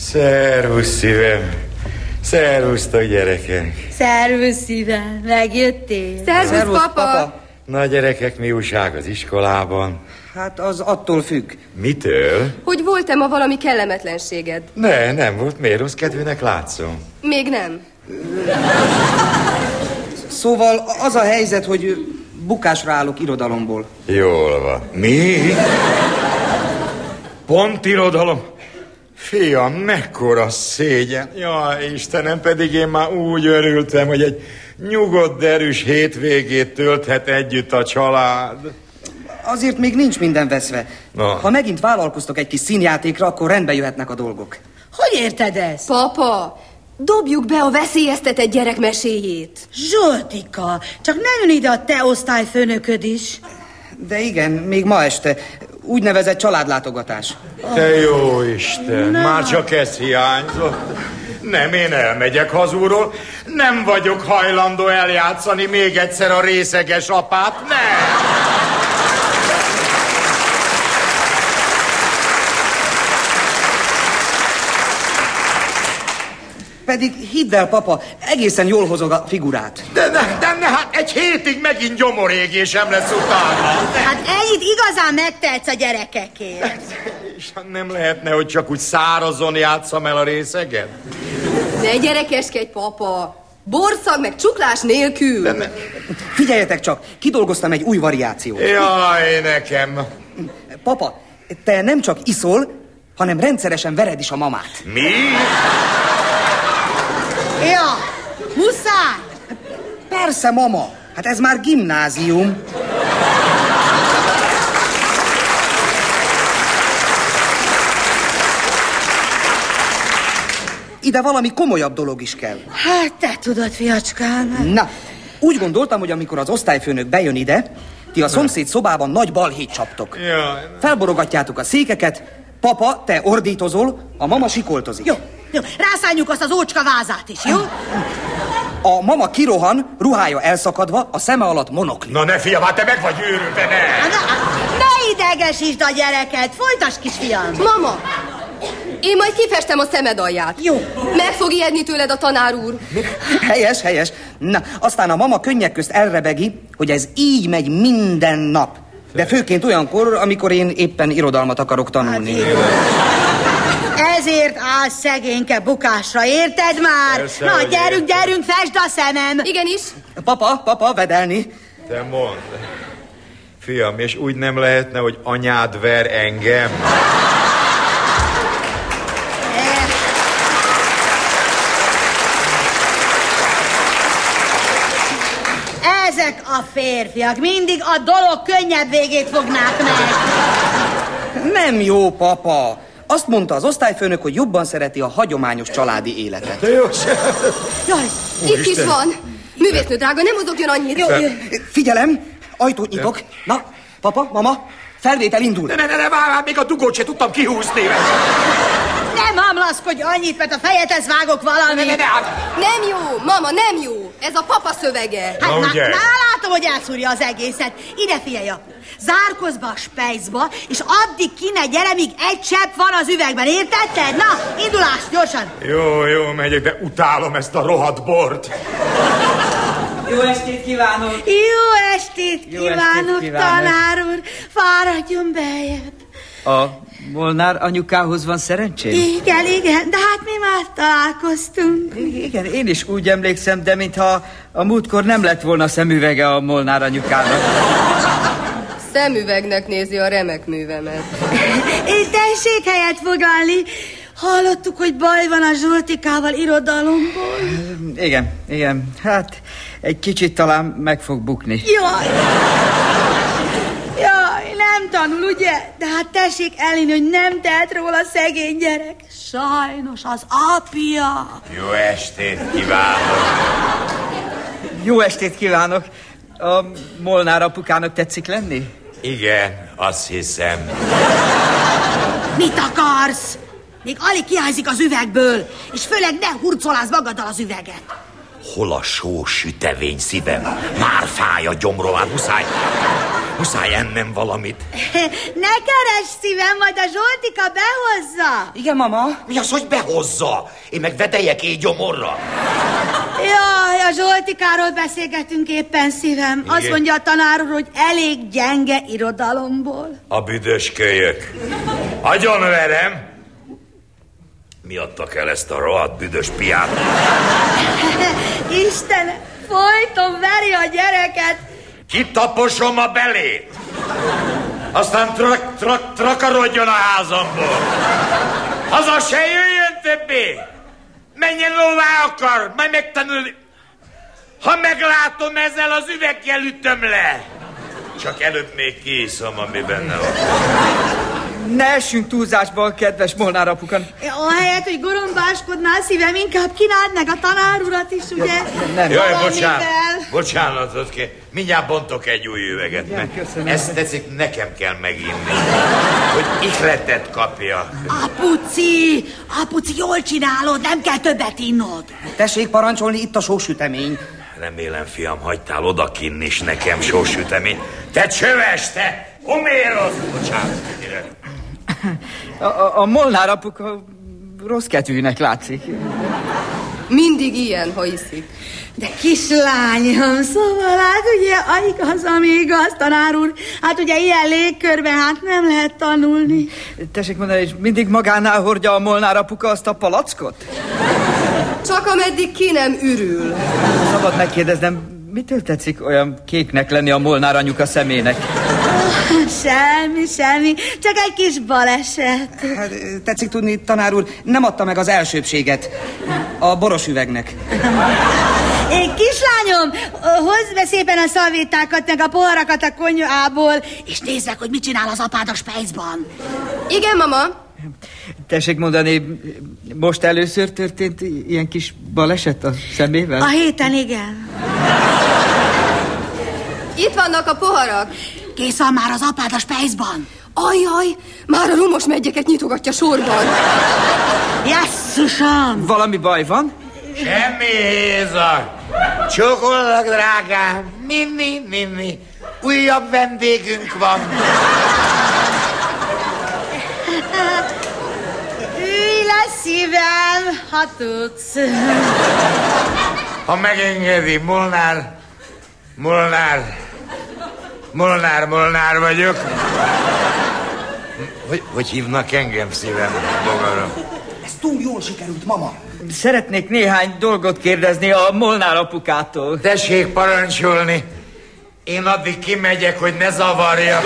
Szervusz, szívem. Szervusztok, gyerekek. Szervusz, szívem. Megjöttél? Szervusz, papa. Na, gyerekek, mi újság az iskolában? Hát az attól függ. Mitől? Hogy volt-e ma valami kellemetlenséged? Nem volt. Miért rossz kedvűnek látszom? Még nem. Szóval az a helyzet, hogy bukásra állok irodalomból. Jól van. Mi? Pont irodalom? Fiam, mekkora szégyen. Jaj, Istenem, pedig én már úgy örültem, hogy egy nyugodt, derűs hétvégét tölthet együtt a család. Azért még nincs minden veszve. Na. Ha megint vállalkoztok egy kis színjátékra, akkor rendbe jöhetnek a dolgok. Hogy érted ezt? Papa, dobjuk be a veszélyeztetett gyerek meséjét. Zsoltika, csak nem jön ide a te osztályfőnököd is. De igen, még ma este. Úgynevezett családlátogatás. Te jó Isten, már csak ez hiányzott. Nem, én elmegyek hazulról. Nem vagyok hajlandó eljátszani még egyszer a részeges apát, nem! Pedig hidd el, papa, egészen jól hozog a figurát. De hát egy hétig megint gyomorégésem lesz utána. Hát ennyit igazán megtehetsz a gyerekekért. És nem lehetne, hogy csak úgy szárazon játsszam el a részeget? Ne gyerekeskedj, papa. Borszag meg csuklás nélkül. Figyeljetek csak, kidolgoztam egy új variációt. Jaj, nekem. Papa, te nem csak iszol, hanem rendszeresen vered is a mamát. Mi? Ja, muszáj. Persze, mama. Hát ez már gimnázium. Ide valami komolyabb dolog is kell. Hát te tudod, fiacskám. Na, úgy gondoltam, hogy amikor az osztályfőnök bejön ide, ti a szomszéd szobában nagy balhét csaptok. Jaj. Felborogatjátok a székeket, papa, te ordítozol, a mama sikoltozik. Jó, rászálljuk azt az ócska vázát is, jó? A mama kirohan, ruhája elszakadva, a szeme alatt monokli. Na ne, fiam, hát te meg vagy őrülve, ne! Ne idegesítsd a gyereket, folytasd, kisfiam. Mama, én majd kifestem a szemed alját. Jó. Meg fog ijedni tőled a tanár úr. Helyes. Na, aztán a mama könnyek közt elrebegi, hogy ez így megy minden nap. De főként olyankor, amikor én éppen irodalmat akarok tanulni. Ezért áll szegényke bukásra, érted már? Persze, Na, gyerünk, fesd a szemem. Igenis. Papa, vedelni. Te mondd. Fiam, és úgy nem lehetne, hogy anyád ver engem? Ezek a férfiak mindig a dolog könnyebb végét fognák meg. Nem jó, papa. Azt mondta az osztályfőnök, hogy jobban szereti a hagyományos családi életet. Te jó, Jaj, itt is van. Művésznő drága, nem mozogjon annyit. Jó. Figyelem, ajtót nyitok. Na, papa, mama, felvétel indul. Ne, várj, még a dugót se tudtam kihúzni. Nem hamlaszkodj annyit, mert a fejedhez vágok valamit. Nem jó, mama, nem jó. Ez a papa szövege. Hát Na, ugye? már látom, hogy elszúrja az egészet. Ide figyelj, zárkozz be a spejzba, és addig ki ne gyere, míg egy csepp van az üvegben, értetted? Na, indulás, gyorsan. Jó, megyek, de utálom ezt a rohadt bort. Jó estét kívánok! Jó estét Jó kívánok, estét kívánok. tanár úr. Fáradjon beljebb. A Molnár anyukához van szerencsém? Igen, de hát mi már találkoztunk. Igen, én is úgy emlékszem, de mintha a múltkor nem lett volna szemüvege a Molnár anyukának. Szemüvegnek nézi a remek művemet. Tessék helyet foglalni. Hallottuk, hogy baj van a Zsoltikával irodalomból. Igen, hát egy kicsit talán meg fog bukni. Jaj, nem tanul, ugye? De hát tessék elhinni, hogy nem tehet róla szegény gyerek. Sajnos az apja. Jó estét kívánok. Jó estét kívánok! A Molnár apukának tetszik lenni? Igen, azt hiszem. Mit akarsz? Még alig kiházik az üvegből, és főleg ne hurcolázz magaddal az üveget. Hol a sós sütevény, szívem? Már fáj a gyomrom, hát muszáj. Muszáj ennem valamit. Ne keresd, szívem, majd a Zsoltika behozza. Igen, mama? Mi az, hogy behozza? Én meg vedeljek éjgyomorra. Jaj, a Zsoltikáról beszélgetünk éppen, szívem. Igen. Azt mondja a tanár úr, hogy elég gyenge irodalomból. A büdös kölyök. Agyonverem. Mi adtak el ezt a rohadt büdös piát? Istenem, folyton veri a gyereket. Kitaposom a belét. Aztán trakarodjon a házamból. Haza se jöjjön többé. Menjen lová akar, majd megtanulni. Ha meglátom, ezzel az üveggel ütöm le. Csak előbb még kiiszom, ami benne van. Ne essünk túlzásba, kedves Molnár apuka. Ahelyett, hogy gorombáskodnál, szívem, inkább kínáld meg a tanár urat is, ugye? Nem. Jaj, bocsánatot kér. Mindjárt bontok egy új üveget, igen, mert köszönöm. ezt tetszik, nekem kell meginni. Hogy ihletet kapja. Apuci, jól csinálod, nem kell többet innod. Tessék parancsolni, itt a sósütemény. Remélem, fiam, hagytál odakinn is nekem sósütemény. Te csöves, te! Homérosz! Bocsánat, gyere. A Molnár apuka rossz kedvűnek látszik. Mindig ilyen, ha iszik. De kislányom, szóval hát ugye, igaz, ami igaz, tanár úr, hát ugye ilyen légkörben hát nem lehet tanulni. Tessék mondani, és mindig magánál hordja a Molnár apuka azt a palackot? Csak ameddig ki nem ürül. Szabad megkérdeznem, mitől tetszik olyan kéknek lenni a Molnár anyuka szemének? Semmi, csak egy kis baleset. Hát, tetszik tudni, tanár úr, nem adta meg az elsőbséget a boros üvegnek. Kislányom, hozd be szépen a szalvétákat, meg a poharakat a konyhából, és nézd meg, hogy mit csinál az apád a spejzban. Igen, mama. Tessék mondani, most először történt ilyen kis baleset a szemével? A héten, igen. Itt vannak a poharak. Kész van már az apád a spejzban. Ajjaj, már a rumos megyeket nyitogatja sorban. Jesszusom! Valami baj van? Semmi hézag. Csókollak, drágám. Minni. Újabb vendégünk van. Ülj le, szívem, ha tudsz. Ha megengedi, Molnár vagyok. Hogy hívnak engem, szívem, bogaram? Ez túl jól sikerült, mama. Szeretnék néhány dolgot kérdezni a Molnár apukától. Tessék parancsolni. Én addig kimegyek, hogy ne zavarja.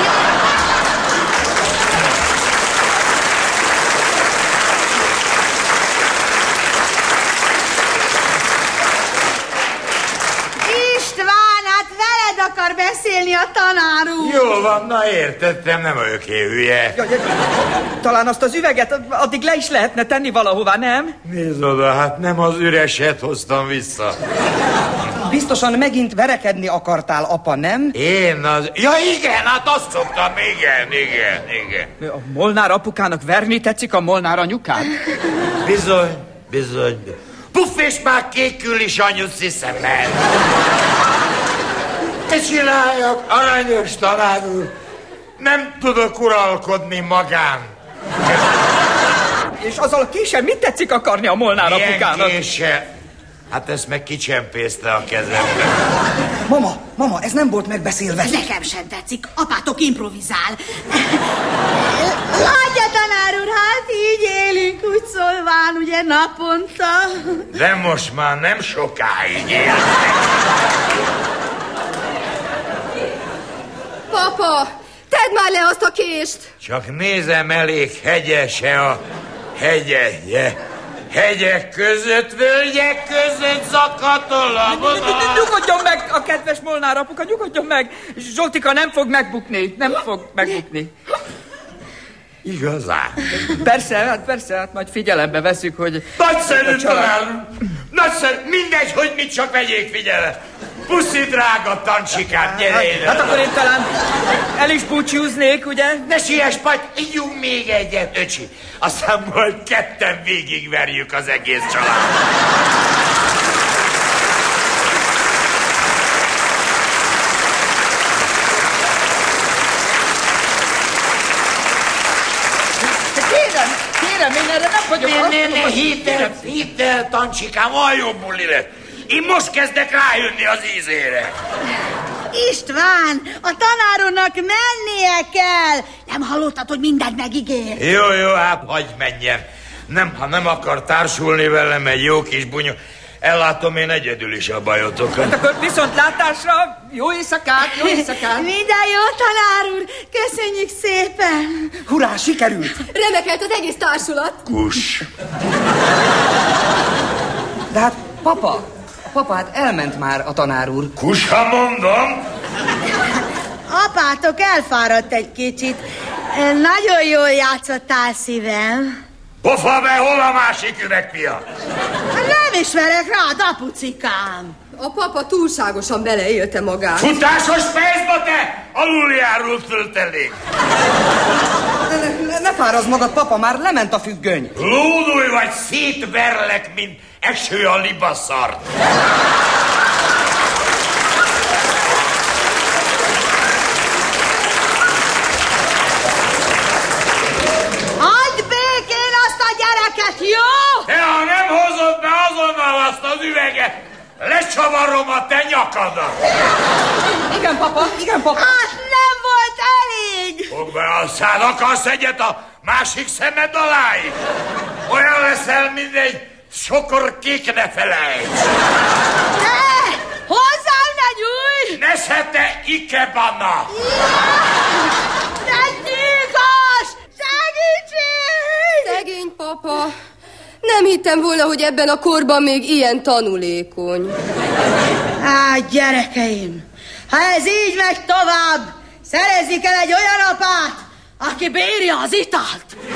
István, hát veled akar beszélni a tanár úr. Jól van, na értettem, nem vagyok én hülye. Talán azt az üveget addig le is lehetne tenni valahová, nem? Nézd oda, hát nem az üreset hoztam vissza. Biztosan megint verekedni akartál, apa, nem? Én az... Ja igen, hát azt szoktam, igen. A Molnár apukának verni tetszik a Molnár anyukát? Bizony. Puff, és már kékül is anyuci szemben. Te csináljak, aranyos tanár úr. Nem tudok uralkodni magán. És azzal a késsel mit tetszik akarni a Molnár apukának? Milyen késsel? Hát ezt meg kicsempészte a kezembe. Mama, ez nem volt megbeszélve. Nekem sem tetszik, apátok improvizál. Látja, tanár úr, hát így élünk, úgy szólván, ugye naponta. De most már nem sokáig élnek. Papa, tedd már le azt a kést. Csak nézem, elég hegyese a hegyeje. Hegyek között, völgyek között zakatol a vonal. Nyugodjon meg a kedves Molnár apuka, nyugodjon meg! Zsoltika nem fog megbukni. Igazán? Persze, hát majd figyelembe veszük, hogy... Nagyszerű találunk! Nagyszerű, mindegy, hogy mit, csak vegyék figyelem. Puszi, drága tancsikám, gyere ide! Hát akkor én talán el is búcsúznék, ugye? Ne siess, Paty, ígyunk még egyet, öcsi. Aztán majd ketten végigverjük az egész családot. Hidd el, Tancsikám, olyan jobb buli lesz. Én most kezdek rájönni az ízére. István, a tanáronnak mennie kell. Nem hallottad, hogy mindent megígér? Jó, hát hagyj menjen. Ha nem akar társulni velem egy jó kis bunyó, ellátom én egyedül is a bajotokat. Hát akkor viszontlátásra, jó éjszakát, jó éjszakát. Minden jó, tanár úr, köszönjük szépen. Hurrá, sikerült! Remekelt az egész társulat. Kus. De hát, papa, hát elment már a tanár úr. Kus, ha mondom. Apátok elfáradt egy kicsit. Nagyon jól játszottál, szívem. Pofa be, hol a másik üvegfia? Nem ismerek rád, apucikám. A papa túlságosan beleélte magát. Futásos fejzba, te! Aluljárult föltelék. Ne fárazz magad, papa, már lement a függöny. Lódulj vagy, szétverlek, mint eső a libaszart. Hagyd békén azt a gyereket, jó? De ha nem hozod be azonnal azt az üveget, lecsavarom a te nyakadat. Igen, papa. Hát nem volt elég. Fogd be a szád, akarsz egyet a másik szemed alá is? Olyan leszel, mint egy sokorkék, ne felejts. Ne! Hozzám ne nyújj! Ne se te ikebana! De gyilkos! Segítség! Szegény papa. Nem hittem volna, hogy ebben a korban még ilyen tanulékony. Gyerekeim, ha ez így megy tovább, szerezni kell egy olyan apát, aki bírja az italt.